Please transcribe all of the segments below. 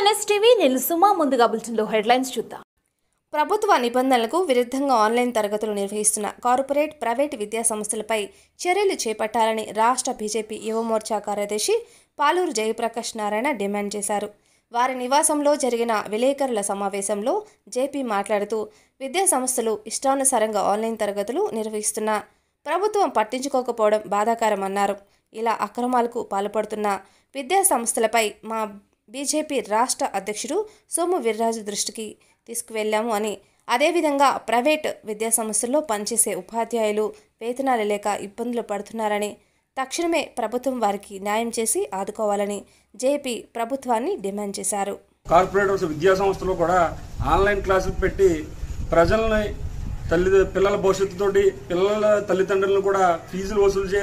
Nstv నేను సుమా ముందుగా బులెటిన్లో హెడ్లైన్స్ చూద్దాం. ప్రభుత్వ నిబంధనలకు విరుద్ధంగా ఆన్లైన్ తరగతులు నిర్వహిస్తున్న కార్పొరేట్, ప్రైవేట్ విద్యా సంస్థలపై చర్యలు చేపట్టాలని రాష్ట్ర బీజేపీ యువమోర్చా కార్యదర్శి పాలూరు జయప్రకాష్ నారాయణ డిమాండ్ చేశారు. వారి నివాసంలో జరిగిన విలేకరుల సమావేశంలో జేపీ మాట్లాడుతూ విద్యా సంస్థలు ఇష్టానుసారంగా ఆన్లైన్ తరగతులు నిర్వహిస్తున్న ప్రభుత్వం పట్టించుకోకపోవడం బాధాకరమన్నారు. ఇలా అక్రమాలకు పాల్పడుతున్న విద్యా సంస్థలపై మా బీజేపీ రాష్ట్ర అధ్యక్షుడు సోము వీర్రాజు దృష్టికి తీసుకువెళ్లాము అని, అదేవిధంగా ప్రైవేట్ విద్యా సంస్థల్లో పనిచేసే ఉపాధ్యాయులు వేతనాలు లేక ఇబ్బందులు పడుతున్నారని, తక్షణమే ప్రభుత్వం వారికి న్యాయం చేసి ఆదుకోవాలని జేపీ ప్రభుత్వాన్ని డిమాండ్ చేశారు. కార్పొరేట్ విద్యా సంస్థలు కూడా ఆన్లైన్ క్లాసులు పెట్టి ప్రజల్ని పిల్లల భవిష్యత్తుతోటి పిల్లల తల్లిదండ్రులను కూడా ఫీజులు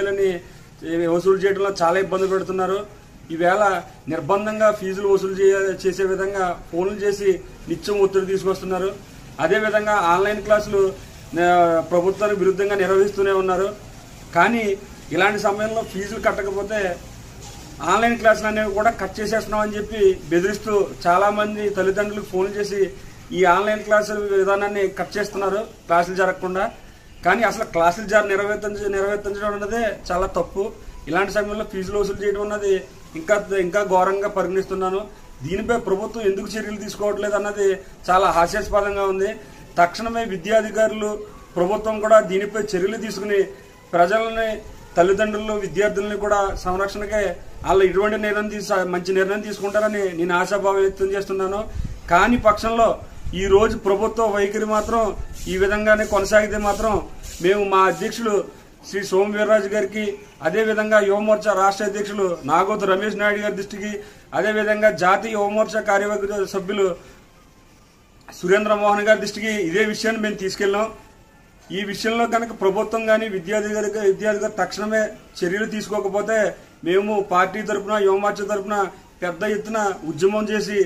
వసూలు చేయడంలో చాలా ఇబ్బంది పెడుతున్నారు. ఈవేళ నిర్బంధంగా ఫీజులు వసూలు చేసే విధంగా ఫోన్లు చేసి నిత్యం ఒత్తిడి తీసుకొస్తున్నారు. అదేవిధంగా ఆన్లైన్ క్లాసులు ప్రభుత్వానికి విరుద్ధంగా నిర్వహిస్తూనే ఉన్నారు. కానీ ఇలాంటి సమయంలో ఫీజులు కట్టకపోతే ఆన్లైన్ క్లాసులు అనేవి కూడా కట్ చేసేస్తున్నామని చెప్పి బెదిరిస్తూ చాలామంది తల్లిదండ్రులకు ఫోన్లు చేసి ఈ ఆన్లైన్ క్లాసుల విధానాన్ని కట్ చేస్తున్నారు, క్లాసులు జరగకుండా. కానీ అసలు క్లాసులు నిర్వర్తించడం అన్నదే చాలా తప్పు. ఇలాంటి సమయంలో ఫీజులు వసూలు చేయడం అన్నది ఇంకా ఘోరంగా పరిగణిస్తున్నాను. దీనిపై ప్రభుత్వం ఎందుకు చర్యలు తీసుకోవట్లేదు అన్నది చాలా హాస్యాస్పదంగా ఉంది. తక్షణమే విద్యాధికారులు, ప్రభుత్వం కూడా దీనిపై చర్యలు తీసుకుని ప్రజలని, తల్లిదండ్రులు, విద్యార్థులని కూడా సంరక్షణకే వాళ్ళు ఇటువంటి మంచి నిర్ణయం తీసుకుంటారని నేను ఆశాభావం వ్యక్తం చేస్తున్నాను. కాని పక్షంలో ఈ రోజు ప్రభుత్వ వైఖరి మాత్రం ఈ విధంగానే కొనసాగితే మాత్రం మేము మా అధ్యక్షులు శ్రీ సోము వీర్రాజు గారికి, అదేవిధంగా యువమోర్చా రాష్ట్ర అధ్యక్షులు నాగోతు రమేష్ నాయుడు గారి దృష్టికి, అదేవిధంగా జాతీయ యువమోర్చా కార్యవర్గ సభ్యులు సురేంద్ర మోహన్ గారి దృష్టికి ఇదే విషయాన్ని మేము తీసుకెళ్ళాం. ఈ విషయంలో కనుక ప్రభుత్వం కానీ విద్యాధికారి తక్షణమే చర్యలు తీసుకోకపోతే మేము పార్టీ తరఫున, యువమోర్చా తరఫున పెద్ద ఎత్తున ఉద్యమం చేసి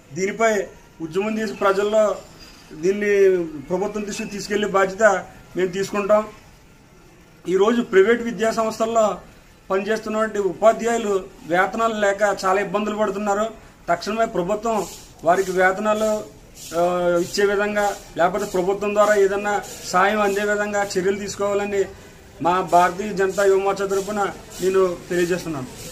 ప్రజల్లో దీన్ని ప్రభుత్వం దృష్టికి తీసుకెళ్లే బాధ్యత మేము తీసుకుంటాం. ఈరోజు ప్రైవేట్ విద్యా సంస్థల్లో పనిచేస్తున్నటువంటి ఉపాధ్యాయులు వేతనాలు లేక చాలా ఇబ్బందులు పడుతున్నారు. తక్షణమే ప్రభుత్వం వారికి వేతనాలు ఇచ్చే విధంగా, లేకపోతే ప్రభుత్వం ద్వారా ఏదన్నా సాయం అందే విధంగా చర్యలు తీసుకోవాలని మా భారతీయ జనతా యువమోర్చా తరఫున నేను తెలియజేస్తున్నాను.